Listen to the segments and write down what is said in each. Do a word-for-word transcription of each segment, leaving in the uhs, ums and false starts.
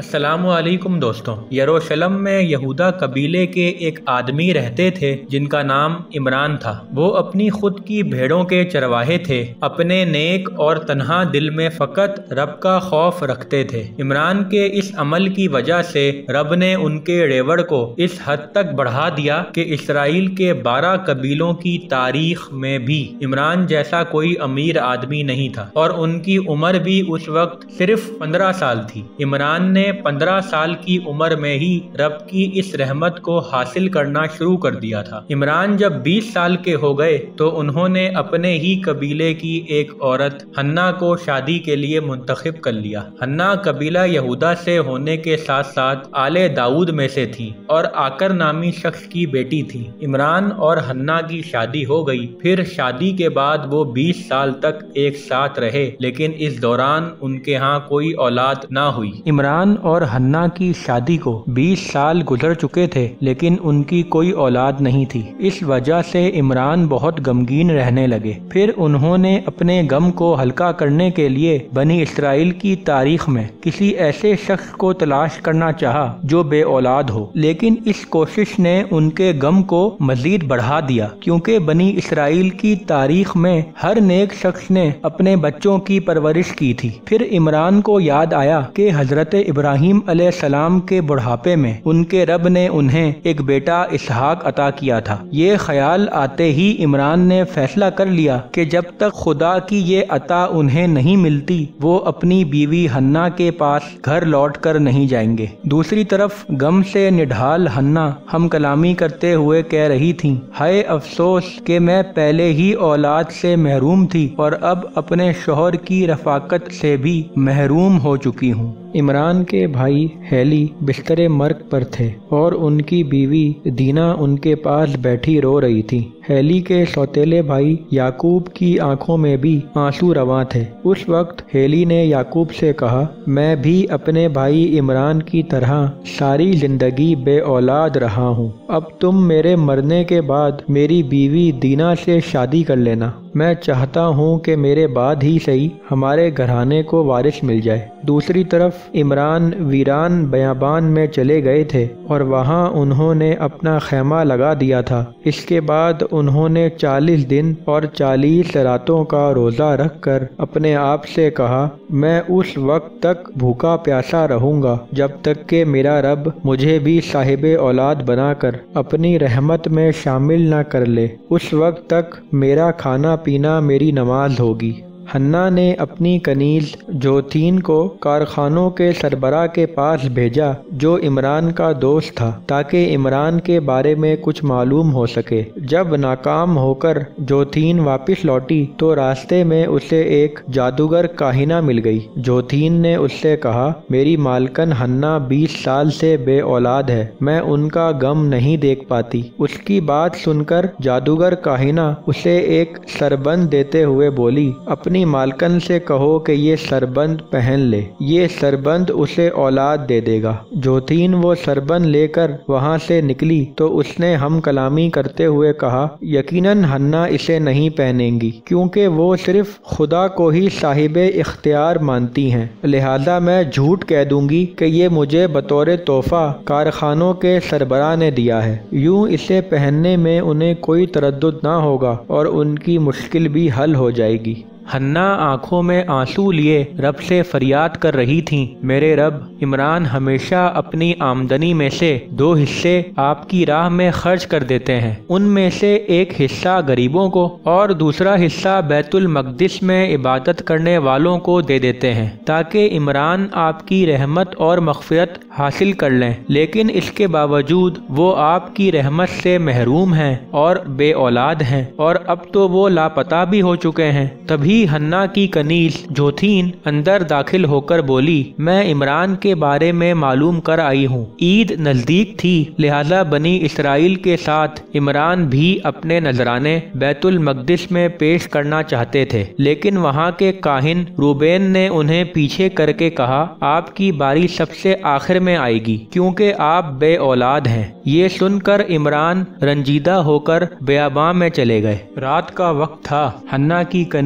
السلام علیکم دوستوں۔ یروشلم میں یہودا قبیلے کے ایک آدمی رہتے تھے جن کا نام عمران تھا۔ وہ اپنی خود کی بھیڑوں کے چرواہے تھے۔ اپنے نیک اور تنہا دل میں فقط رب کا خوف رکھتے تھے۔ عمران کے اس عمل کی وجہ سے رب نے ان کے ریوڑ کو اس حد تک بڑھا دیا کہ اسرائیل کے بارہ قبیلوں کی تاریخ میں بھی عمران جیسا کوئی امیر آدمی نہیں تھا، اور ان کی عمر بھی اس وقت صرف پندرہ سال تھی۔ عمران نے پندرہ سال کی عمر میں ہی رب کی اس رحمت کو حاصل کرنا شروع کر دیا تھا۔ عمران جب بیس سال کے ہو گئے تو انہوں نے اپنے ہی قبیلے کی ایک عورت حنا کو شادی کے لیے منتخب کر لیا۔ حنا قبیلہ یہودا سے ہونے کے ساتھ ساتھ آل داؤد میں سے تھی اور آکر نامی شخص کی بیٹی تھی۔ عمران اور حنا کی شادی ہو گئی۔ پھر شادی کے بعد وہ بیس سال تک ایک ساتھ رہے، لیکن اس دوران ان کے ہاں کوئی اولاد نہ ہوئی۔ عمران اور حنا کی شادی کو بیس سال گزر چکے تھے، لیکن ان کی کوئی اولاد نہیں تھی۔ اس وجہ سے عمران بہت غمگین رہنے لگے۔ پھر انہوں نے اپنے غم کو ہلکا کرنے کے لیے بنی اسرائیل کی تاریخ میں کسی ایسے شخص کو تلاش کرنا چاہا جو بے اولاد ہو، لیکن اس کوشش نے ان کے غم کو مزید بڑھا دیا، کیونکہ بنی اسرائیل کی تاریخ میں ہر نیک شخص نے اپنے بچوں کی پرورش کی تھی۔ پھر عمران کو یاد آیا کہ حضرت ابراہیم علیہ السلام کے بڑھاپے میں ان کے رب نے انہیں ایک بیٹا اسحاق عطا کیا تھا۔ یہ خیال آتے ہی عمران نے فیصلہ کر لیا کہ جب تک خدا کی یہ عطا انہیں نہیں ملتی وہ اپنی بیوی حنا کے پاس گھر لوٹ کر نہیں جائیں گے۔ دوسری طرف غم سے نڈھال حنا ہم کلامی کرتے ہوئے کہہ رہی تھیں، ہائے افسوس کہ میں پہلے ہی اولاد سے محروم تھی اور اب اپنے شوہر کی رفاقت سے بھی محروم ہو چکی ہوں۔ عمران کے بھائی ہیلی بستر مرگ پر تھے اور ان کی بیوی دینا ان کے پاس بیٹھی رو رہی تھی۔ ہیلی کے سوتیلے بھائی یعقوب کی آنکھوں میں بھی آنسو رواں تھے۔ اس وقت ہیلی نے یعقوب سے کہا، میں بھی اپنے بھائی عمران کی طرح ساری زندگی بے اولاد رہا ہوں۔ اب تم میرے مرنے کے بعد میری بیوی دینا سے شادی کر لینا۔ میں چاہتا ہوں کہ میرے بعد ہی صحیح ہمارے گھرانے کو وارث مل جائے۔ دوسری طرف عمران ویران بیابان میں چلے گئے تھے اور وہاں انہوں نے اپنا خیمہ لگا دیا تھا۔ اس کے بعد انہوں نے چالیس دن اور چالیس راتوں کا روزہ رکھ کر اپنے آپ سے کہا، میں اس وقت تک بھوکا پیاسا رہوں گا جب تک کہ میرا رب مجھے بھی صاحب اولاد بنا کر اپنی رحمت میں شامل نہ کر لے۔ اس وقت تک میرا کھانا پینا میری نماز ہوگی۔ حنا نے اپنی کنیز جوتھین کو کارخانوں کے سربراہ کے پاس بھیجا جو عمران کا دوست تھا، تاکہ عمران کے بارے میں کچھ معلوم ہو سکے۔ جب ناکام ہو کر جوتھین واپس لوٹی تو راستے میں اسے ایک جادوگر کاہنہ مل گئی۔ جوتھین نے اس سے کہا، میری مالکن حنا بیس سال سے بے اولاد ہے، میں ان کا غم نہیں دیکھ پاتی۔ اس کی بات سن کر جادوگر کاہنہ اسے ایک سربند دیتے ہوئے بولی، اپنی مالکن سے کہو کہ یہ سربند پہن لے، یہ سربند اسے اولاد دے دے گا۔ جوتھین وہ سربند لے کر وہاں سے نکلی تو اس نے ہم کلامی کرتے ہوئے کہا، یقیناً حنا اسے نہیں پہنیں گی، کیونکہ وہ صرف خدا کو ہی صاحب اختیار مانتی ہیں، لہذا میں جھوٹ کہہ دوں گی کہ یہ مجھے بطور تحفہ کارخانوں کے سربراہ نے دیا ہے۔ یوں اسے پہننے میں انہیں کوئی تردد نہ ہوگا اور ان کی مشکل بھی حل ہو جائے گی۔ حنا آنکھوں میں آنسو لیے رب سے فریاد کر رہی تھیں، میرے رب، عمران ہمیشہ اپنی آمدنی میں سے دو حصے آپ کی راہ میں خرچ کر دیتے ہیں، ان میں سے ایک حصہ غریبوں کو اور دوسرا حصہ بیت المقدس میں عبادت کرنے والوں کو دے دیتے ہیں، تاکہ عمران آپ کی رحمت اور مغفرت حاصل کر لیں، لیکن اس کے باوجود وہ آپ کی رحمت سے محروم ہیں اور بے اولاد ہیں، اور اب تو وہ لاپتہ بھی ہو چکے ہیں۔ تبھی حنا کی کنیز جوتھین اندر داخل ہو کر بولی، میں عمران کے بارے میں معلوم کر آئی ہوں۔ عید نزدیک تھی، لہذا بنی اسرائیل کے ساتھ عمران بھی اپنے نذرانے بیت المقدس میں پیش کرنا چاہتے تھے، لیکن وہاں کے کاہن روبین نے انہیں پیچھے کر کے کہا، آپ کی باری سب سے آخر میں آئے گی، کیونکہ آپ بے اولاد ہیں۔ یہ سن کر عمران رنجیدہ ہو کر بیاباں میں چلے گئے۔ رات کا وقت تھا۔ حنا کی کنیز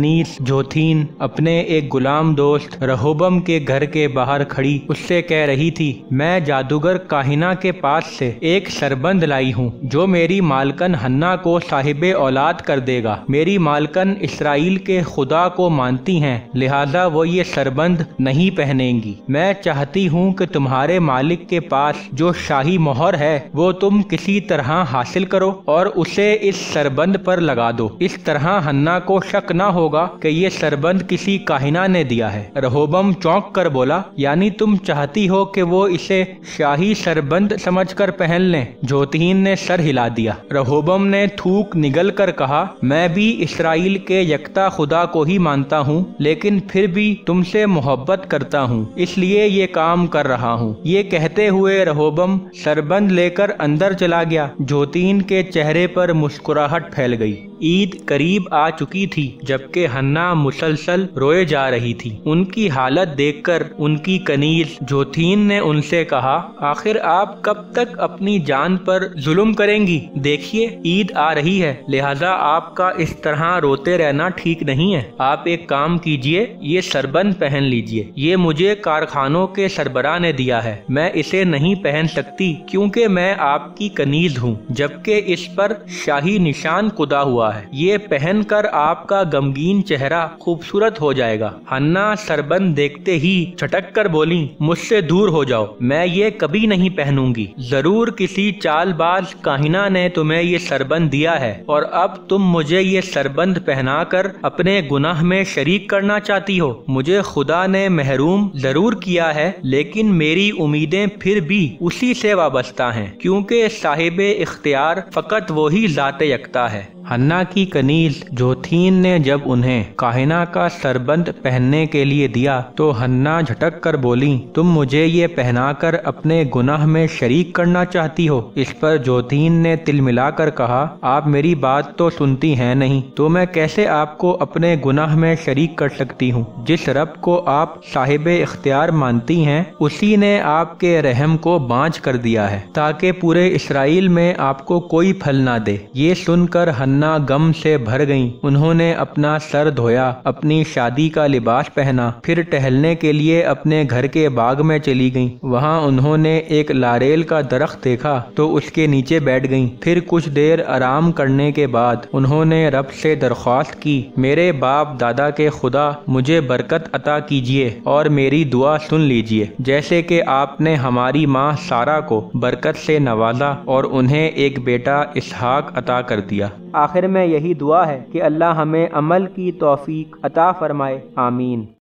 जोथीन अपने एक गुलाम दोस्त रहोबम के घर के बाहर खड़ी उससे कह रही थी, मैं जादूगर काहिना के पास से एक सरबंद लाई हूँ जो मेरी मालकन हन्ना को साहिबे औलाद कर देगा। मेरी मालकन इसराइल के खुदा को मानती हैं, लिहाजा वो ये सरबंद नहीं पहनेंगी। मैं चाहती हूँ कि तुम्हारे मालिक के पास जो शाही मोहर है वो तुम किसी तरह हासिल करो और उसे इस सरबंद पर लगा दो। इस तरह हन्ना को शक न होगा कि ये सरबंद किसी काहिना ने दिया है। रहोबम चौंक कर बोला, यानी तुम चाहती हो कि वो इसे शाही सरबंद समझकर पहन लें? जोतीन ने सर हिला दिया। रहोबम ने थूक निगल कर कहा, मैं भी इसराइल के यकता खुदा को ही मानता हूँ, लेकिन फिर भी तुमसे मोहब्बत करता हूँ, इसलिए ये काम कर रहा हूँ। ये कहते हुए रहोबम सरबंद लेकर अंदर चला गया। जोतीन के चेहरे पर मुस्कुराहट फैल गई। ईद करीब आ चुकी थी जबकि हन्ना मुसलसल रोए जा रही थी। उनकी हालत देखकर उनकी कनीज जोथीन ने उनसे कहा, आखिर आप कब तक अपनी जान पर जुल्म करेंगी? देखिए ईद आ रही है, लिहाजा आपका इस तरह रोते रहना ठीक नहीं है। आप एक काम कीजिए, ये सरबंद पहन लीजिए। ये मुझे कारखानों के सरबराह ने दिया है। मैं इसे नहीं पहन सकती क्योंकि मैं आपकी कनीज हूँ, जबकि इस पर शाही निशान खुदा हुआ है। ये पहनकर आपका गमगीन चेहरा खूबसूरत हो जाएगा। हन्ना सरबंद देखते ही छटक कर बोली, मुझसे दूर हो जाओ, मैं ये कभी नहीं पहनूंगी। जरूर किसी चालबाज काहिना ने तुम्हें ये सरबंद दिया है और अब तुम मुझे ये सरबंद पहनाकर अपने गुनाह में शरीक करना चाहती हो। मुझे खुदा ने महरूम जरूर किया है, लेकिन मेरी उम्मीदें फिर भी उसी से वाबस्ता हैं, क्योंकि साहिबे इख्तियार फकत वही ज़ाते यकता है। हन्ना की कनीज जोथीन ने जब उन्हें काहिना का सरबंद पहनने के लिए दिया तो हन्ना झटक कर बोली, तुम मुझे ये पहनाकर अपने गुनाह में शरीक करना चाहती हो? इस पर जोथीन ने तिलमिलाकर कहा, आप मेरी बात तो सुनती हैं नहीं, तो मैं कैसे आपको अपने गुनाह में शरीक कर सकती हूँ? जिस रब को आप साहिबे इख्तियार मानती हैं उसी ने आपके रहम को बांझ कर दिया है ताकि पूरे इसराइल में आपको कोई फल ना दे। ये सुनकर हन्ना गम से भर गईं। उन्होंने अपना सर धोया, अपनी शादी का लिबास पहना, फिर टहलने के लिए अपने घर के बाग में चली गईं। वहां उन्होंने एक लारेल का दरख्त देखा तो उसके नीचे बैठ गईं। फिर कुछ देर आराम करने के बाद उन्होंने रब से दरख्वास्त की, मेरे बाप दादा के खुदा मुझे बरकत अता कीजिए और मेरी दुआ सुन लीजिए, जैसे कि आपने हमारी माँ सारा को बरकत से नवाजा और उन्हें एक बेटा इसहाक अता कर दिया। आखिर में यही दुआ है कि अल्लाह हमें अमल की तौफीक अता फरमाए। आमीन।